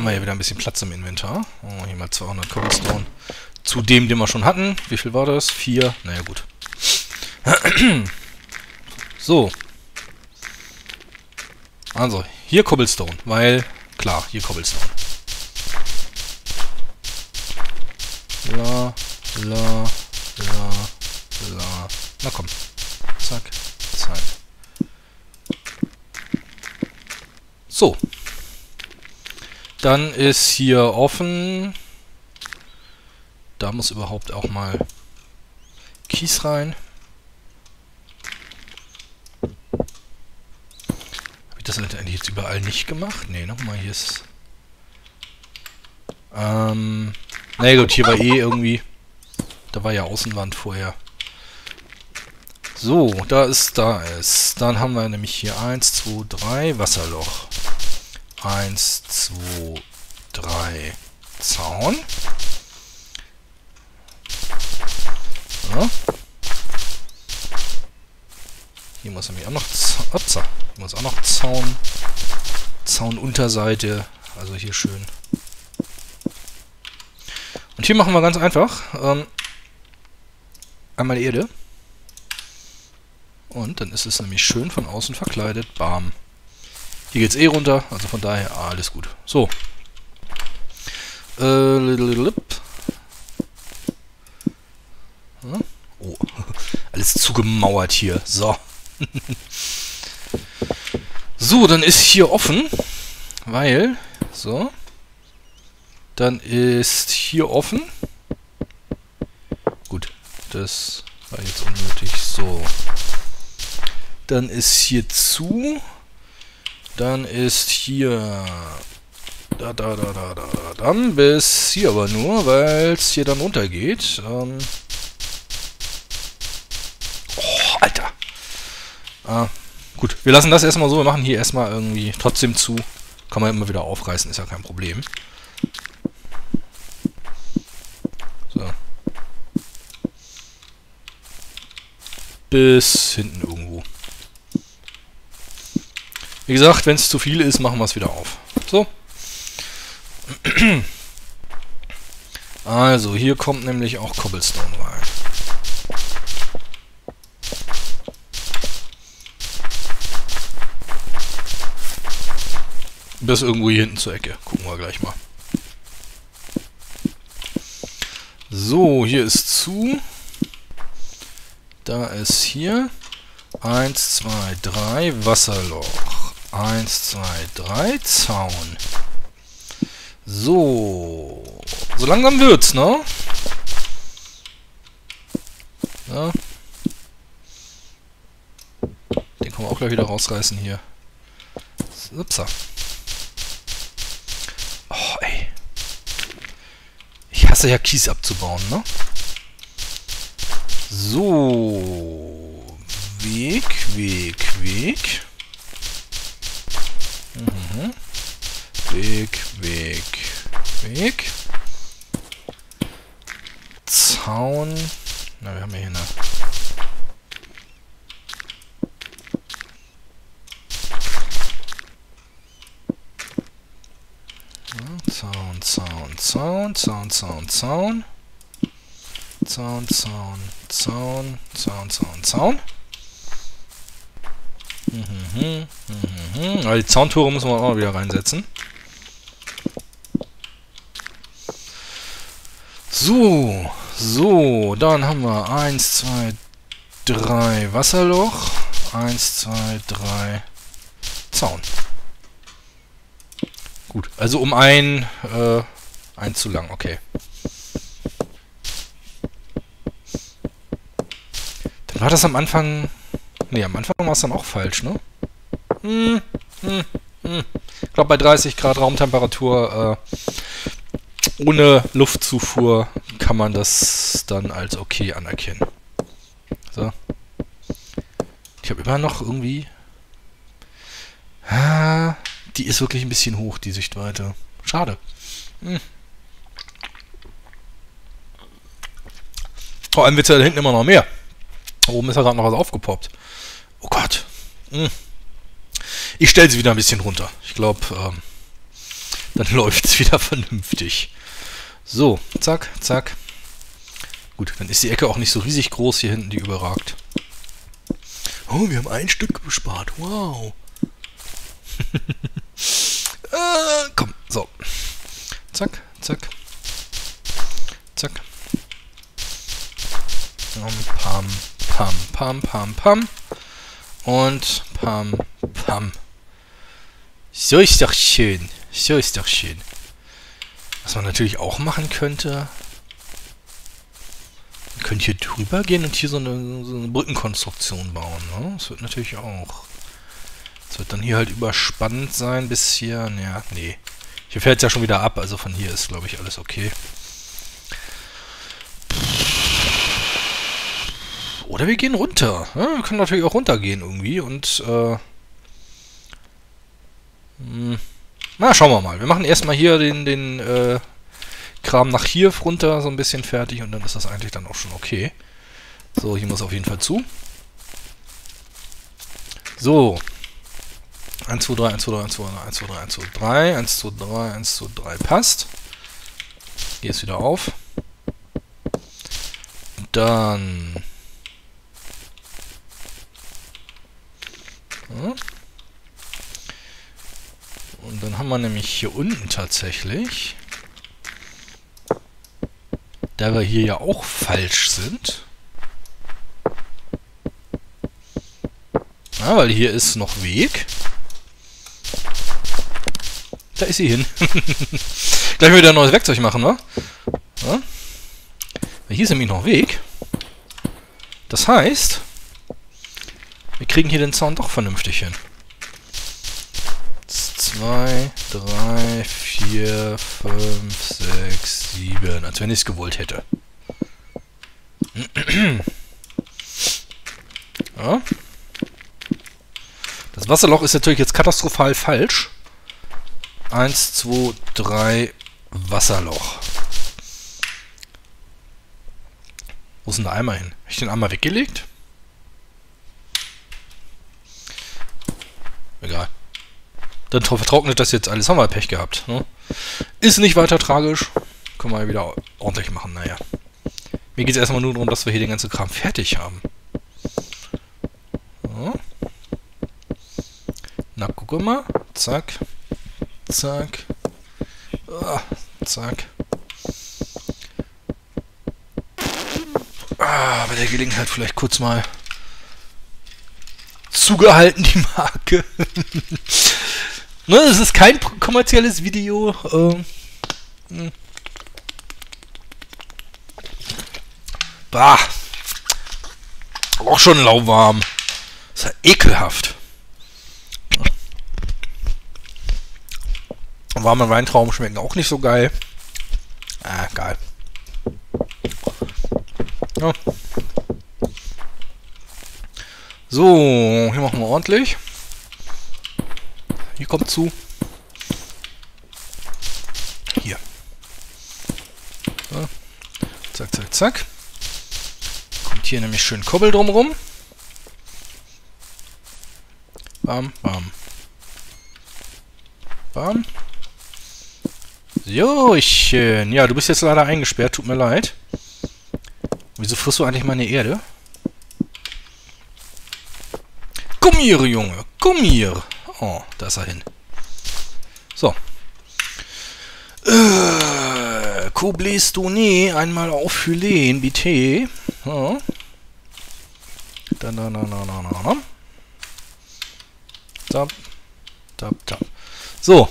wir hier wieder ein bisschen Platz im Inventar. Oh, hier mal 200 Cobblestone. Zu dem, den wir schon hatten. Wie viel war das? 4. Naja, gut. So. Also, hier Cobblestone. Weil, klar, hier Cobblestone. La, la, la, la. Na komm. Zack, zack. So. Dann ist hier offen. Da muss überhaupt auch mal Kies rein. Habe ich das eigentlich jetzt überall nicht gemacht? Ne, nochmal, hier ist... na gut, hier war eh irgendwie... Da war ja Außenwand vorher. So, da ist. Dann haben wir nämlich hier 1, 2, 3 Wasserloch. 1, 2, 3 Zaun. Ja. Hier muss nämlich auch noch hier muss auch noch Zaun. Zaununterseite. Also hier schön. Und hier machen wir ganz einfach. Einmal Erde. Und dann ist es nämlich schön von außen verkleidet. Bam. Hier geht's eh runter, also von daher alles gut. So. Oh, alles zugemauert hier. So. So, dann ist hier offen, weil, so. Dann ist hier offen. Gut, das war jetzt unnötig. So. Dann ist hier zu. Dann ist hier dann bis hier aber nur, weil es hier dann runtergeht. Oh, Alter. Gut, wir lassen das erstmal so. Wir machen hier erstmal irgendwie trotzdem zu. Kann man immer wieder aufreißen, ist ja kein Problem. So. Bis hinten irgendwo. Wie gesagt, wenn es zu viel ist, machen wir es wieder auf. So. Also, hier kommt nämlich auch Cobblestone rein. Bis irgendwo hier hinten zur Ecke. Gucken wir gleich mal. So, hier ist zu. Da ist hier 1, 2, 3 Wasserloch. 1, 2, 3 Zaun. So. So langsam wird's, ne? Ja. Den können wir auch gleich wieder rausreißen hier. Upsa. Oh, ey. Ich hasse ja Kies abzubauen, ne? So. Weg. Mhm. Weg. Zaun. Na, wir haben ja hier eine... Zaun. Aber die Zauntore müssen wir auch wieder reinsetzen. So, dann haben wir 1, 2, 3 Wasserloch, 1, 2, 3 Zaun. Gut, also um ein zu lang, okay. Dann war das am Anfang... Ne, am Anfang war es dann auch falsch, ne? Ich glaube bei 30 Grad Raumtemperatur ohne Luftzufuhr kann man das dann als okay anerkennen. So. Ich habe immer noch irgendwie... die ist wirklich ein bisschen hoch, die Sichtweite. Schade. Vor allem wird es ja da hinten immer noch mehr. Oben ist ja gerade noch was aufgepoppt. Oh Gott. Ich stelle sie wieder ein bisschen runter. Ich glaube, Dann läuft es wieder vernünftig. So, zack, zack. Gut, dann ist die Ecke auch nicht so riesig groß hier hinten, die überragt. Oh, wir haben ein Stück gespart. Wow. Komm, so. Zack, zack. Zack. Pam, pam, pam, pam, pam. Und pam, pam. So ist doch schön. So ist doch schön. Was man natürlich auch machen könnte... Wir können hier drüber gehen und hier so eine Brückenkonstruktion bauen. Ne? Das wird natürlich auch... Das wird dann hier halt überspannt sein bis hier... Ja, nee. Hier fällt es ja schon wieder ab, also von hier ist, glaube ich, alles okay. Oder wir gehen runter. Ja, wir können natürlich auch runtergehen irgendwie und... na, schauen wir mal. Wir machen erstmal hier den Kram nach hier runter so ein bisschen fertig und dann ist das eigentlich dann auch schon okay. So, hier muss auf jeden Fall zu. So. 1, 2, 3, 1, 2, 3, 1, 2, 3, 1, 2, 3, 1, 2, 3, 1, 2, 3, 1, 2, 3, passt. Hier ist wieder auf. Dann... Ja. Und dann haben wir nämlich hier unten tatsächlich... Da wir hier ja auch falsch sind. Ja, weil hier ist noch Weg. Da ist sie hin. Gleich wieder ein neues Werkzeug machen, wa? Ja. Hier ist nämlich noch Weg. Das heißt, wir kriegen hier den Zaun doch vernünftig hin. 2, 3, 4, 5, 6, 7. Als wenn ich es gewollt hätte. Ja. Das Wasserloch ist natürlich jetzt katastrophal falsch. 1, 2, 3, Wasserloch. Wo ist denn der Eimer hin? Habe ich den Eimer weggelegt? Egal. Dann vertrocknet das jetzt alles. Haben wir Pech gehabt. Ne? Ist nicht weiter tragisch. Können wir wieder ordentlich machen. Naja. Mir geht es erstmal nur darum, dass wir hier den ganzen Kram fertig haben. So. Na, guck mal. Zack. Zack. Zack. Bei der Gelegenheit vielleicht kurz mal zugehalten, die Marke. Ne, es ist kein kommerzielles Video. Bah. Auch schon lauwarm. Ist ja ekelhaft. Warme Weintrauben schmecken auch nicht so geil. Geil. Ja. So, hier machen wir ordentlich. Hier kommt zu. Hier. So. Zack, zack, zack. Kommt hier nämlich schön Kobbel drumrum. Bam, bam. Bam. So, schön. Ja, du bist jetzt leider eingesperrt. Tut mir leid. Wieso frisst du eigentlich meine Erde? Komm hier, Junge. Komm hier. Oh, da ist er hin. So. Coblest du nie einmal auffüllen, bitte. So. Tap. Tap, tap. So.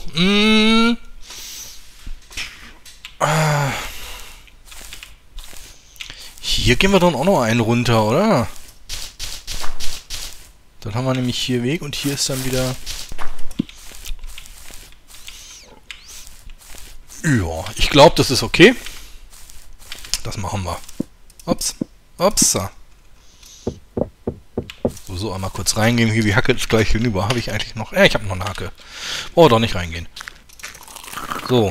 Hier gehen wir dann auch noch einen runter, oder? Dann haben wir nämlich hier Weg und hier ist dann wieder... Ja, ich glaube, das ist okay. Das machen wir. Ups. Upsa. So, einmal kurz reingehen. Hier, die Hacke ist gleich hinüber. Habe ich eigentlich noch... ich habe noch eine Hacke. Oh, doch nicht reingehen. So.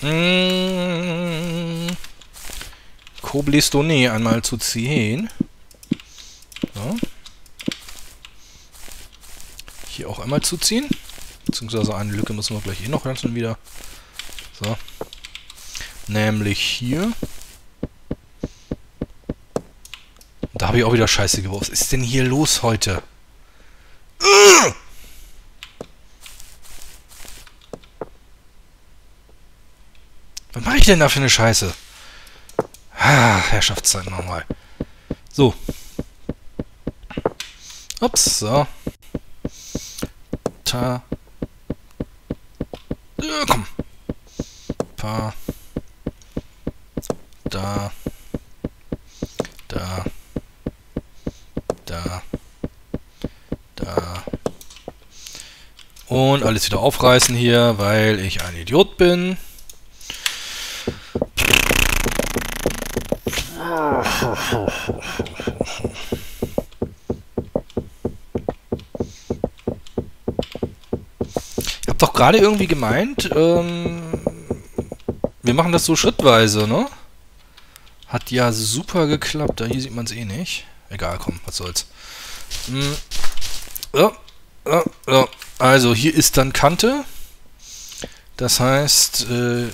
Cobblestone einmal zu ziehen. So. Hier auch einmal zuziehen. Beziehungsweise eine Lücke müssen wir gleich noch lassen wieder. So. Nämlich hier. Da habe ich auch wieder Scheiße gebaut. Was ist denn hier los heute? Was mache ich denn da für eine Scheiße? Herrschaftszeit nochmal. So. Ups, so. Komm. Da. Und alles wieder aufreißen hier, weil ich ein Idiot bin. Ich hab doch gerade irgendwie gemeint, wir machen das so schrittweise, ne? Hat ja super geklappt. Da hier sieht man es eh nicht. Egal, komm, was soll's. So. Also, hier ist dann Kante. Das heißt,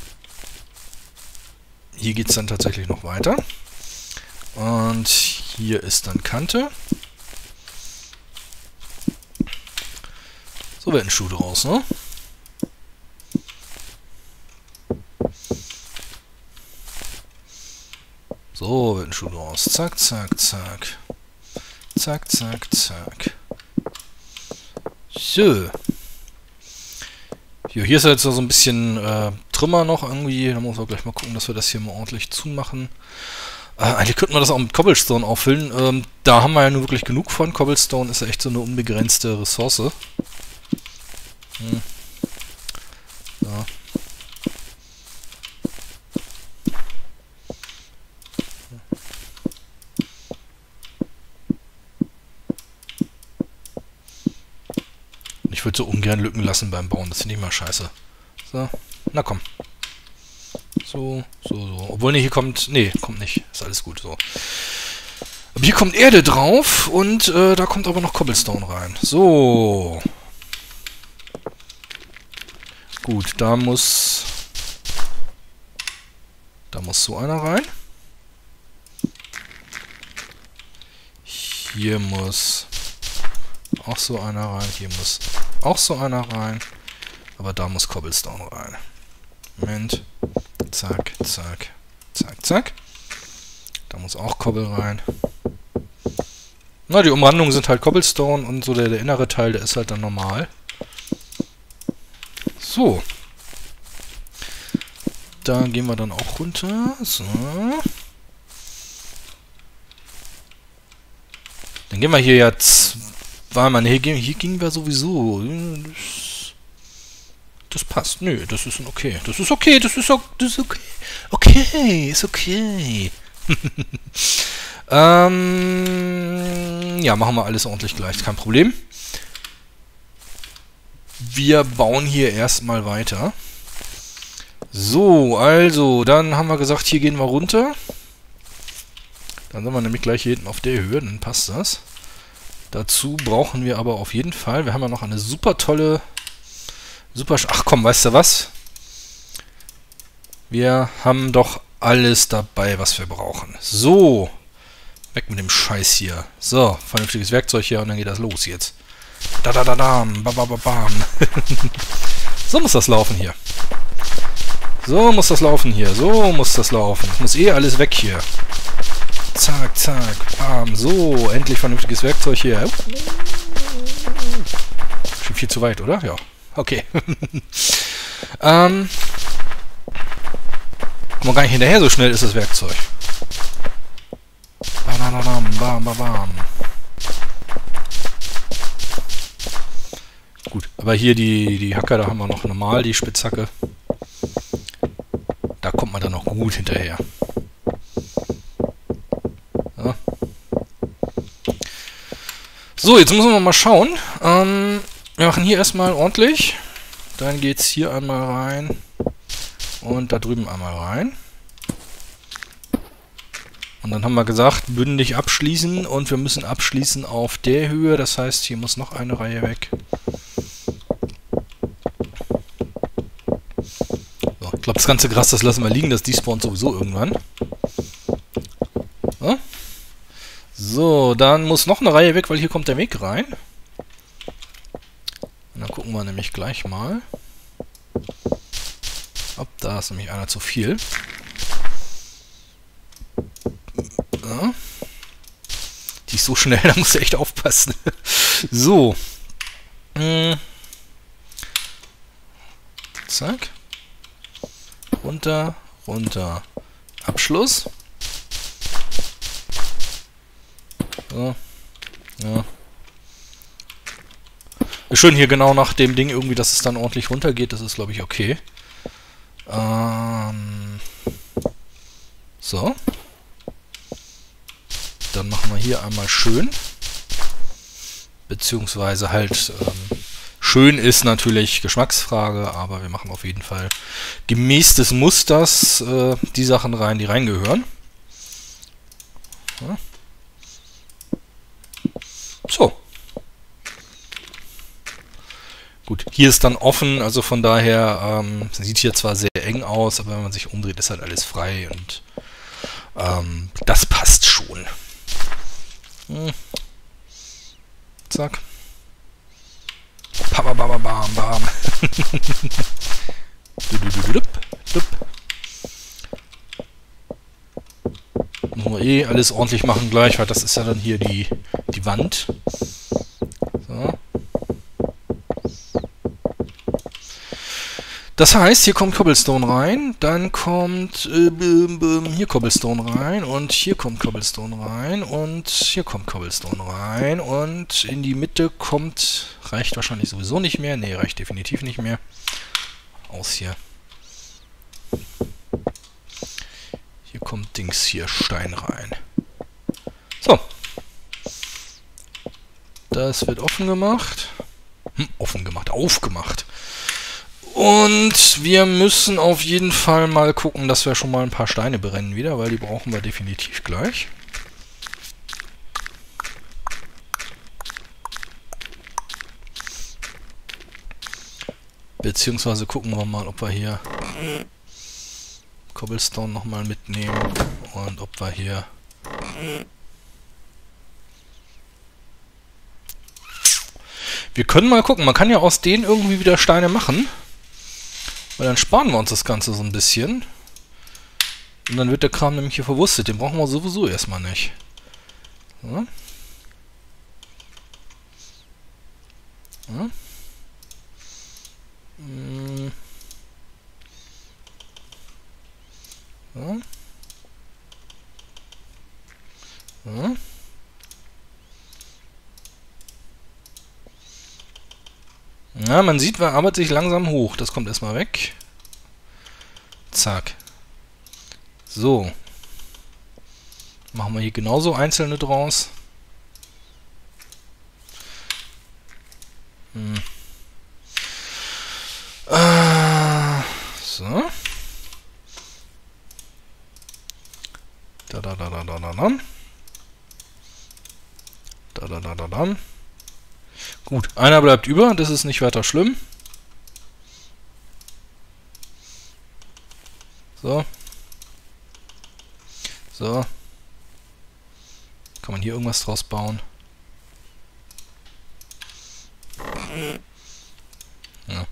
hier geht es dann tatsächlich noch weiter. Und hier ist dann Kante. So wird ein Schuh draus, ne? So wird ein Schuh draus. Zack, zack, zack. Zack, zack, zack. So. Hier ist jetzt so ein bisschen Trümmer noch irgendwie. Da muss man gleich mal gucken, dass wir das hier mal ordentlich zumachen. Eigentlich könnten wir das auch mit Cobblestone auffüllen. Da haben wir ja nur wirklich genug von. Cobblestone ist ja echt so eine unbegrenzte Ressource. So. Ich würde so ungern Lücken lassen beim Bauen. Das finde ich mal scheiße. So, na komm. So. Obwohl, ne, hier kommt... Ne, kommt nicht. Ist alles gut, so. Aber hier kommt Erde drauf und da kommt aber noch Cobblestone rein. So. Gut, da muss so einer rein. Hier muss auch so einer rein. Hier muss auch so einer rein. Aber da muss Cobblestone rein. Moment. Zack, zack, zack, zack. Da muss auch Cobble rein. Na, die Umrandungen sind halt Cobblestone und so der innere Teil, der ist halt dann normal. So. Da gehen wir dann auch runter. So. Dann gehen wir hier jetzt... Hier gingen wir sowieso. Das passt. Nö, das ist okay. Das ist okay. Okay, ist okay. Ja, machen wir alles ordentlich gleich. Kein Problem. Wir bauen hier erstmal weiter. So, also, dann haben wir gesagt, hier gehen wir runter. Dann sind wir nämlich gleich hier hinten auf der Höhe, dann passt das. Dazu brauchen wir aber auf jeden Fall, wir haben ja noch eine super tolle, ach komm, weißt du was? Wir haben doch alles dabei, was wir brauchen. So, weg mit dem Scheiß hier. So, vernünftiges Werkzeug hier und dann geht das los jetzt. Bam. So muss das laufen hier. So muss das laufen hier. So muss das laufen. Es muss eh alles weg hier. Zack, zack, bam. So, endlich vernünftiges Werkzeug hier. Schon viel zu weit, oder? Ja. Okay. Komm mal gar nicht hinterher, so schnell ist das Werkzeug. Bam. Gut, aber hier die Hacker, da haben wir noch normal die Spitzhacke. Da kommt man dann noch gut hinterher. Ja. So, jetzt müssen wir mal schauen. Wir machen hier erstmal ordentlich. Dann geht's hier einmal rein. Und da drüben einmal rein. Und dann haben wir gesagt, bündig abschließen. Und wir müssen abschließen auf der Höhe. Das heißt, hier muss noch eine Reihe weg. So, ich glaube, das ganze Gras, das lassen wir liegen, das despawnt sowieso irgendwann. Ja? So, dann muss noch eine Reihe weg, weil hier kommt der Weg rein. Und dann gucken wir nämlich gleich mal. Ob da ist nämlich einer zu viel. Ja. Die ist so schnell, da musst du echt aufpassen. So. Zack. Runter, runter. Abschluss. So. Ja. Ist schön hier genau nach dem Ding irgendwie, dass es dann ordentlich runtergeht. Das ist, glaube ich, okay. So. Dann machen wir hier einmal schön. Beziehungsweise halt, schön ist natürlich Geschmacksfrage, aber wir machen auf jeden Fall gemäß des Musters die Sachen rein, die reingehören. Ja. So. Gut, hier ist dann offen, also von daher sieht hier zwar sehr eng aus, aber wenn man sich umdreht, ist halt alles frei und das passt schon. Zack. Bam, bam, bam, bam. Müssen wir eh alles ordentlich machen gleich, weil das ist ja dann hier die Wand. So. Das heißt, hier kommt Cobblestone rein, dann kommt hier Cobblestone rein und hier kommt Cobblestone rein und hier kommt Cobblestone rein und in die Mitte kommt, reicht wahrscheinlich sowieso nicht mehr, nee, reicht definitiv nicht mehr, aus hier. Hier kommt Dings hier, Stein rein. So. Das wird offen gemacht. Aufgemacht. Und wir müssen auf jeden Fall mal gucken, dass wir schon mal ein paar Steine brennen wieder, weil die brauchen wir definitiv gleich. Beziehungsweise gucken wir mal, ob wir hier Cobblestone nochmal mitnehmen und ob wir hier wir können mal gucken, man kann ja aus denen irgendwie wieder Steine machen. Weil dann sparen wir uns das Ganze so ein bisschen. Und dann wird der Kram nämlich hier verwurstet. Den brauchen wir sowieso erstmal nicht. So. Ja. So. So. Ja, man sieht, man arbeitet sich langsam hoch. Das kommt erstmal weg. Zack. So. Machen wir hier genauso einzelne draus. So. Da. Gut, einer bleibt über, das ist nicht weiter schlimm. So. So. Kann man hier irgendwas draus bauen? Ja.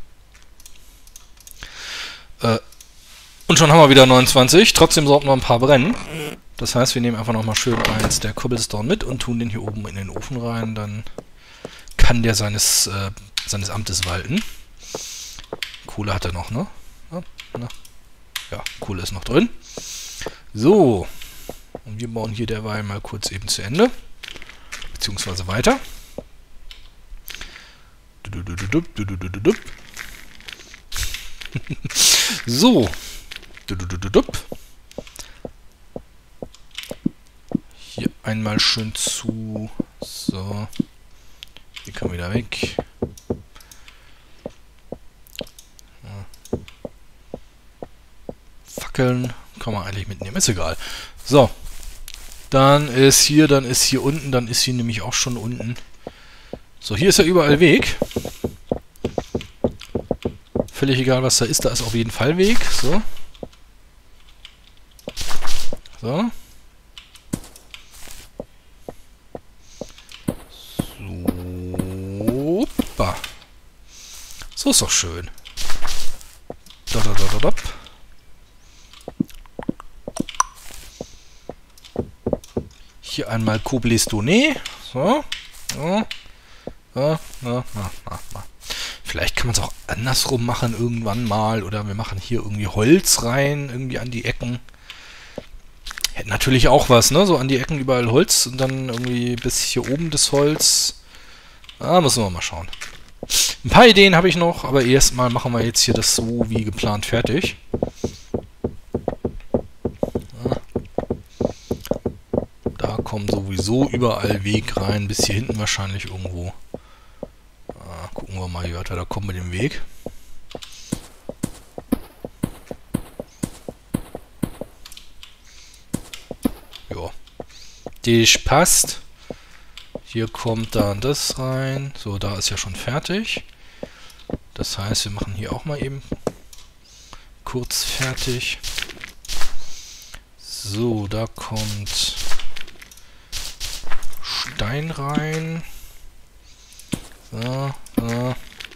Und schon haben wir wieder 29. Trotzdem sollten wir ein paar brennen. Das heißt, wir nehmen einfach nochmal schön eins der Cobblestone mit und tun den hier oben in den Ofen rein. Dann kann der seines Amtes walten. Kohle hat er noch, ne? Ja, Kohle ist noch drin. So. Und wir bauen hier derweil mal kurz eben zu Ende. Beziehungsweise weiter. So. Hier einmal schön zu. So. Die kann wieder weg. Fackeln kann man eigentlich mitnehmen. Ist egal. So. Dann ist hier unten, dann ist hier nämlich auch schon unten. So, hier ist ja überall Weg. Völlig egal, was da ist auf jeden Fall Weg. So. So. Super. So ist doch schön. Da, da, da, da, da. Hier einmal Cobblestone. So. So. So. So. Vielleicht kann man es auch andersrum machen irgendwann mal. Oder wir machen hier irgendwie Holz rein, irgendwie an die Ecken. Hätte natürlich auch was, ne? So an die Ecken überall Holz und dann irgendwie bis hier oben das Holz. Da müssen wir mal schauen. Ein paar Ideen habe ich noch, aber erstmal machen wir jetzt hier das so wie geplant fertig. Da kommen sowieso überall Weg rein, bis hier hinten wahrscheinlich irgendwo. Gucken wir mal, wie weit wir da kommen mit dem Weg. Ja. Das passt. Hier kommt dann das rein. So, da ist ja schon fertig. Das heißt, wir machen hier auch mal eben kurz fertig. So, da kommt Stein rein. So, so.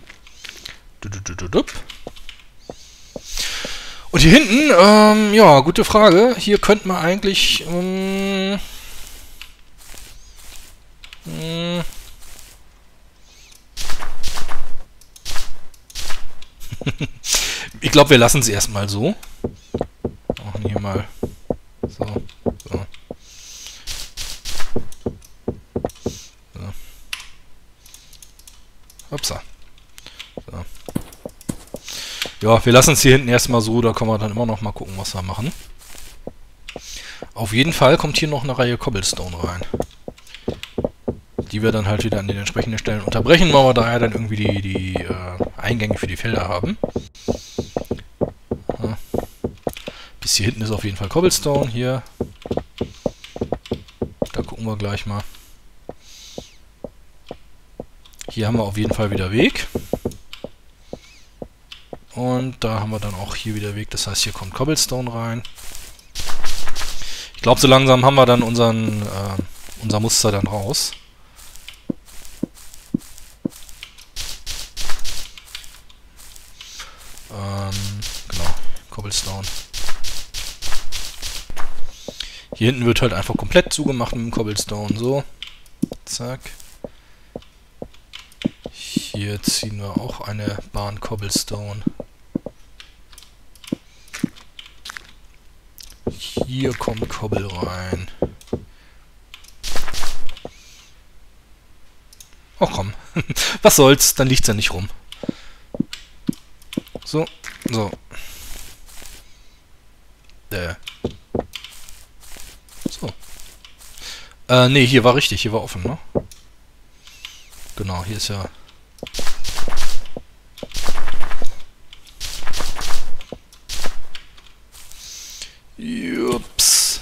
Und hier hinten, ja, gute Frage. Hier könnte man eigentlich, ich glaube, wir lassen es erstmal so. Machen hier mal so, so. So. Upsa. So. Ja, wir lassen es hier hinten erstmal so, da können wir dann immer noch mal gucken, was wir machen. Auf jeden Fall kommt hier noch eine Reihe Cobblestone rein. Die wir dann halt wieder an den entsprechenden Stellen unterbrechen, weil wir daher dann irgendwie die Eingänge für die Felder haben. Ja. Bis hier hinten ist auf jeden Fall Cobblestone. Hier. Da gucken wir gleich mal. Hier haben wir auf jeden Fall wieder Weg. Und da haben wir dann auch hier wieder Weg. Das heißt, hier kommt Cobblestone rein. Ich glaube, so langsam haben wir dann unser Muster dann raus. Genau, Cobblestone. Hier hinten wird halt einfach komplett zugemacht mit dem Cobblestone. So. Zack. Hier ziehen wir auch eine Bahn Cobblestone. Hier kommt Cobble rein. Oh komm. Was soll's, dann liegt's ja nicht rum. So, so. So. Nee, hier war richtig, hier war offen, ne? Genau, hier ist ja... Jups.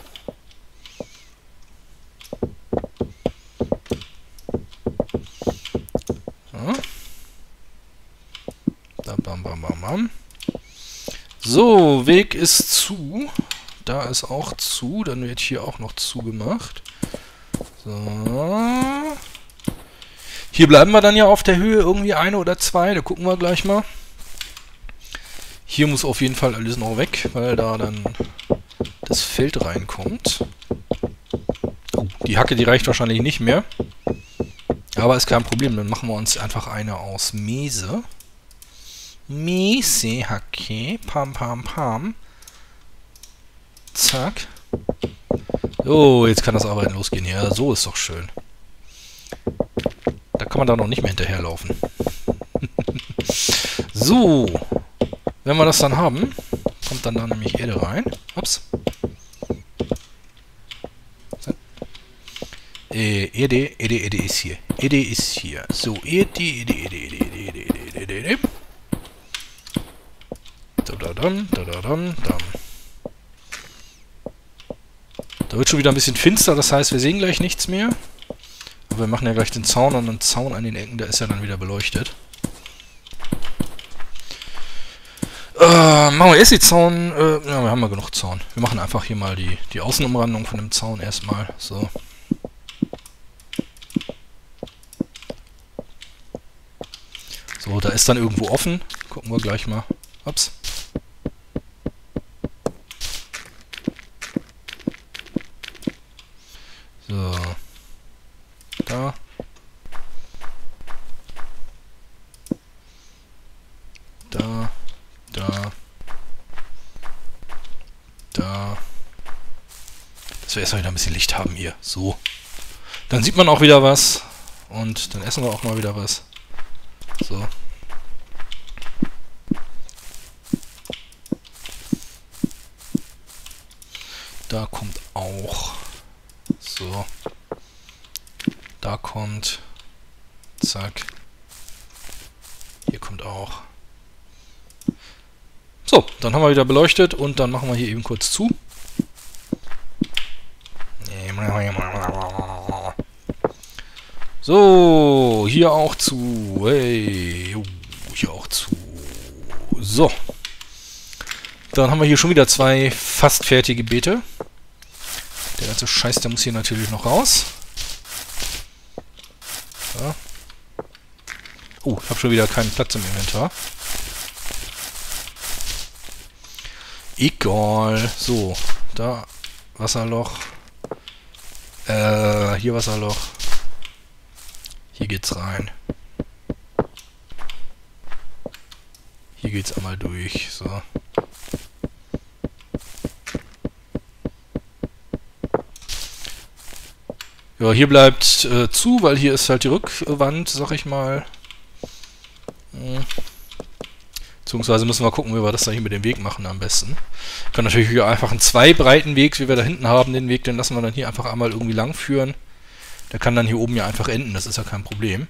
So. Da, bam, bam, bam, bam. So, Weg ist zu. Da ist auch zu. Dann wird hier auch noch zugemacht. So. Hier bleiben wir dann ja auf der Höhe irgendwie eine oder zwei. Da gucken wir gleich mal. Hier muss auf jeden Fall alles noch weg, weil da dann das Feld reinkommt. Oh, die Hacke, die reicht wahrscheinlich nicht mehr. Aber ist kein Problem. Dann machen wir uns einfach eine aus Mese. Mese-Hacke. Pam, pam, pam. Zack. So, jetzt kann das Arbeiten losgehen. Ja, so ist doch schön. Da kann man da noch nicht mehr hinterherlaufen. So. Wenn wir das dann haben, kommt dann da nämlich Erde rein. Ups. So. Erde ist hier. Erde ist hier. So, Erde. Da wird schon wieder ein bisschen finster, das heißt, wir sehen gleich nichts mehr. Aber wir machen ja gleich den Zaun und den Zaun an den Ecken, der ist ja dann wieder beleuchtet. Machen wir erst die Zaun. Ja, wir haben ja genug Zaun. Wir machen einfach hier mal die Außenumrandung von dem Zaun erstmal. So. So, da ist dann irgendwo offen. Gucken wir gleich mal. Ups. So. Da. Da. Da. Da. Dass wir erstmal wieder ein bisschen Licht haben hier. So. Dann sieht man auch wieder was. Und dann essen wir auch mal wieder was. So. Da kommt auch. So. Da kommt. Zack. Hier kommt auch. So, dann haben wir wieder beleuchtet und dann machen wir hier eben kurz zu. So, hier auch zu. Hey, hier auch zu. So. Dann haben wir hier schon wieder 2 fast fertige Beete. Der ganze Scheiß, der muss hier natürlich noch raus. So. Oh, ich habe schon wieder keinen Platz im Inventar. Egal. So, da Wasserloch. Hier Wasserloch. Hier geht's rein. Hier geht's einmal durch. So. Ja, hier bleibt zu, weil hier ist halt die Rückwand, sag ich mal. Beziehungsweise müssen wir gucken, wie wir das da hier mit dem Weg machen am besten. Wir können natürlich hier einfach einen 2 breiten Weg, wie wir da hinten haben, den Weg, den lassen wir dann hier einfach einmal irgendwie lang führen. Der kann dann hier oben ja einfach enden, das ist ja kein Problem.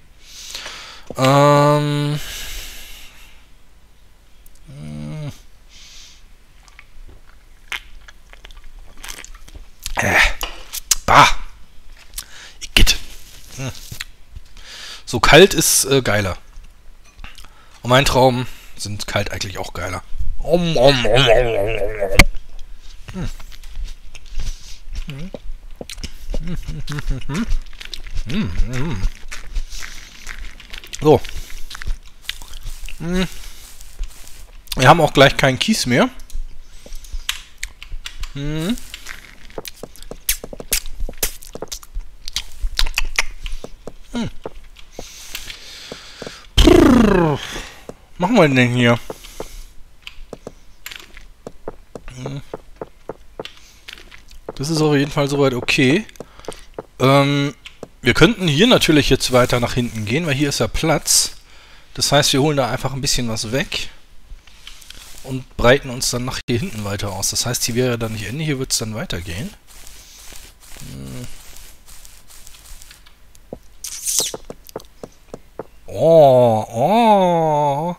Bah! Igitt. So kalt ist geiler. Und mein Traum sind kalt eigentlich auch geiler. So. Wir haben auch gleich keinen Kies mehr. Machen wir denn hier? Das ist auf jeden Fall soweit okay. Wir könnten hier natürlich jetzt weiter nach hinten gehen, weil hier ist ja Platz. Das heißt, wir holen da einfach ein bisschen was weg und breiten uns dann nach hier hinten weiter aus. Das heißt, hier wäre dann nicht Ende, hier wird es dann weitergehen. Oh, oh.